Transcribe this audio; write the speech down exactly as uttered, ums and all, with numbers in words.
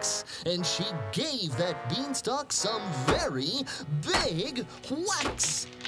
axe, and she gave that beanstalk some very big whacks.